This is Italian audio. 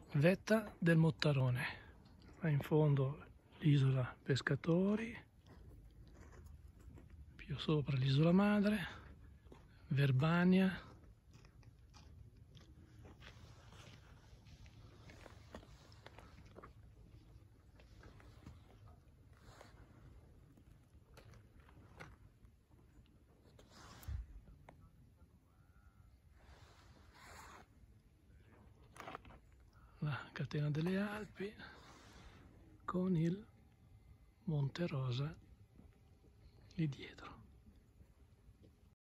Vetta del Mottarone, là in fondo l'isola Pescatori, più sopra l'isola madre, Verbania, la catena delle Alpi con il Monte Rosa lì dietro.